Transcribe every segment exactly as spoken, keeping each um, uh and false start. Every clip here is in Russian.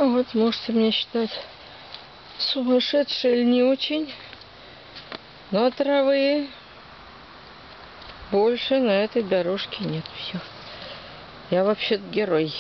Вот, можете меня считать сумасшедшей или не очень. Но травы больше на этой дорожке нет. Все. Я вообще-то герой.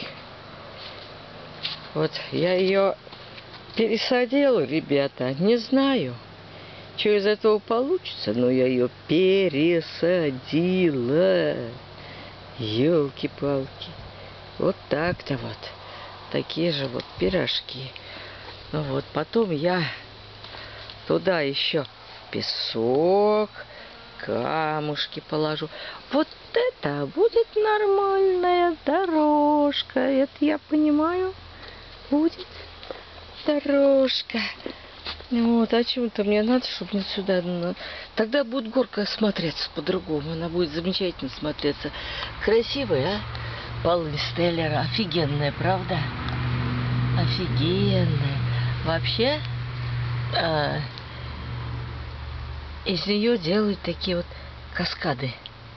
Вот, я ее пересадила, ребята. Не знаю, что из этого получится, но я ее пересадила. Ёлки-палки. Вот так-то вот. Такие же вот пирожки. Ну вот, потом я туда еще песок, камушки положу. Вот это будет нормальная дорожка. Это я понимаю. Будет дорожка. Вот, а чему-то мне надо, чтобы не сюда. Тогда будет горка смотреться по-другому. Она будет замечательно смотреться. Красивая, а? Полынь Стеллера. Офигенная, правда? Офигенная. Вообще, э, из нее делают такие вот каскады.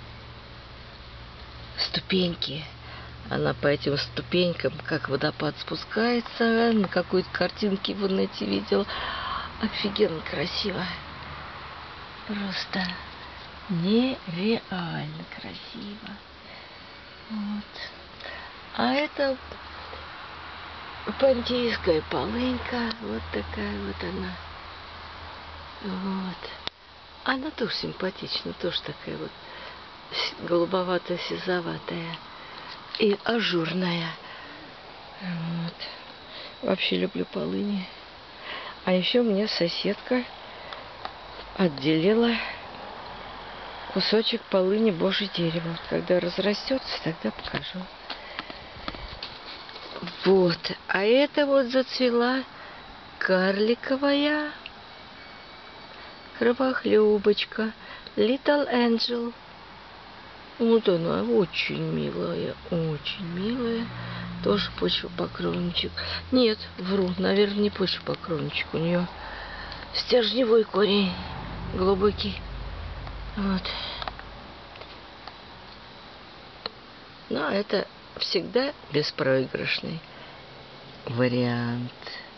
Ступеньки. Она по этим ступенькам, как водопад спускается. На какой-то картинке в интернете видела. Офигенно красиво. Просто нереально красиво. Вот. А это понтийская полынька. Вот такая вот она. Вот. Она тоже симпатична. Тоже такая вот голубовато-сизоватая. И ажурная. Вот. Вообще люблю полыни. А еще мне соседка отделила кусочек полыни Божье дерево. Когда разрастется, тогда покажу. Вот. А это вот зацвела карликовая кровохлебочка. Little Angel. Вот она, очень милая, очень милая. Тоже почвопокровничек. Нет, вру, наверное, не почвопокровничек. У нее стержневой корень глубокий. Вот. Но это всегда беспроигрышный вариант.